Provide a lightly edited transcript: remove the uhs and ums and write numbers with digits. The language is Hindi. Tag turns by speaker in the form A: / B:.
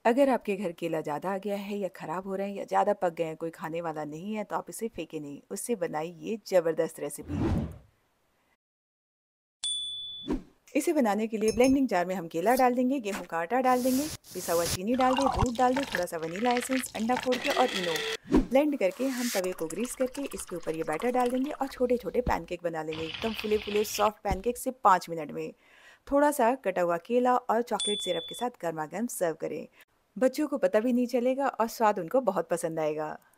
A: अगर आपके घर केला ज़्यादा आ गया है या ख़राब हो रहे हैं या ज़्यादा पक गए हैं, कोई खाने वाला नहीं है, तो आप इसे फेंकें नहीं, उससे बनाई ये ज़बरदस्त रेसिपी। इसे बनाने के लिए ब्लेंडिंग जार में हम केला डाल देंगे, गेहूं का आटा डाल देंगे, पिसा हुआ चीनी डाल दें, दूध डाल दें, थोड़ा सा वनीला एसेंस, अंडा फोड़ के और इनो। ब्लेंड करके हम तवे को ग्रीस करके इसके ऊपर ये बैटर डाल देंगे और छोटे छोटे पैनकेक बना लेंगे, एकदम फुले फुले सॉफ्ट पैनकेक से 5 मिनट में। थोड़ा सा कटा हुआ केला और चॉकलेट सिरप के साथ गर्मा गर्म सर्व करें। बच्चों को पता भी नहीं चलेगा और स्वाद उनको बहुत पसंद आएगा।